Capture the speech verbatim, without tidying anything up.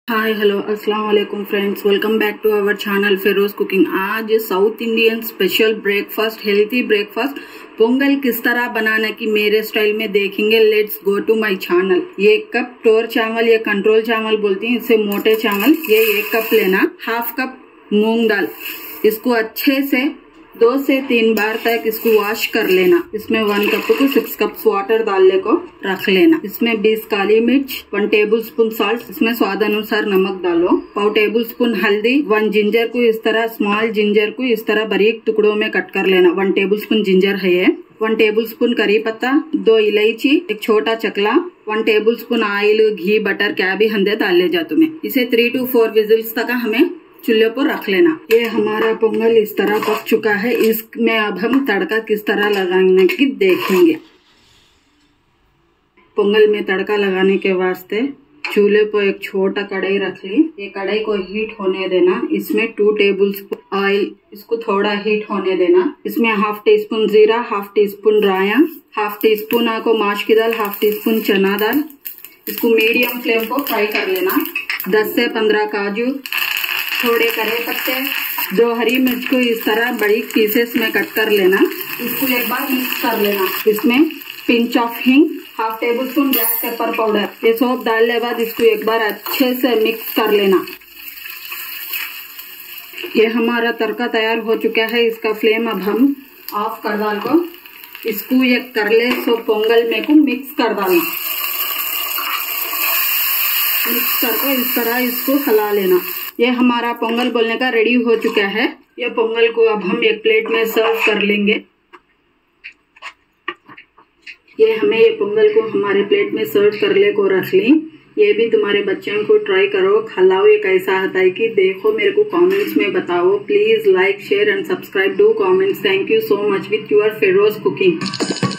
हाय hello अस्सलाम वालेकुम friends, welcome back to our channel Feroz cooking. आज south Indian special breakfast, healthy breakfast pongal किस तरह बनाना की मेरे स्टाइल में देखेंगे। Let's go to my channel. ये एक कप टोर चावल या कंट्रोल चावल बोलती हैं, इसे मोटे चावल, ये एक कप लेना। हाफ कप मूंग दाल, इसको अच्छे से दो से तीन बार तक इसको वॉश कर लेना। इसमें वन कप को सिक्स कप वाटर डालने को रख लेना। इसमें बीस काली मिर्च, वन टेबल स्पून सॉल्ट, इसमें स्वाद अनुसार नमक डालो, पाव टेबल स्पून हल्दी, वन जिंजर को इस तरह स्मॉल जिंजर को इस तरह बारीक टुकड़ों में कट कर लेना। वन टेबल स्पून जिंजर है ये। वन टेबल स्पून करी पत्ता, दो इलायची, एक छोटा चकला, वन टेबल स्पून ऑयल, घी, बटर क्या भी हंदे डाल ले जा तुम्हें। इसे थ्री टू फोर विजिल्स तक हमें चूल्हे पर रख लेना। ये हमारा पोंगल इस तरह पक चुका है। इसमें अब हम तड़का किस तरह लगाने की देखेंगे। पोंगल में तड़का लगाने के वास्ते चूल्हे पर एक छोटा कढ़ाई रख ली। ये कढ़ाई को हीट होने देना। इसमें टू टेबल स्पून ऑयल, इसको थोड़ा हीट होने देना। इसमें हाफ टी स्पून जीरा, हाफ टी स्पून राया, हाफ टी स्पून को माश की दाल, हाफ टी स्पून चना दाल। इसको मीडियम फ्लेम पर फ्राई कर लेना। दस से पंद्रह काजू, थोड़े करे पत्ते, दो हरी मिर्च को इस तरह बड़ी पीसेस में कट कर लेना। इसको एक बार मिक्स कर लेना। इसमें पिंच ऑफ हिंग, half tablespoon black pepper powder, ये सब डालने के बाद इसको एक बार अच्छे से मिक्स कर लेना। ये हमारा तड़का तैयार हो चुका है। इसका फ्लेम अब हम ऑफ कर डाल को इसको एक कर ले सो पोंगल में को मिक्स कर डालना। मिक्स करके इस तरह इसको हिला लेना। ये हमारा पोंगल बोलने का रेडी हो चुका है। ये पोंगल को अब हम एक प्लेट में सर्व कर लेंगे। ये हमें ये पोंगल को हमारे प्लेट में सर्व कर ले को रख ली। ये भी तुम्हारे बच्चों को ट्राई करो, खिलाओ। ये कैसा आता है कि देखो, मेरे को कमेंट्स में बताओ। Please like, share and subscribe, do comments. Thank you so much with your Feroz cooking.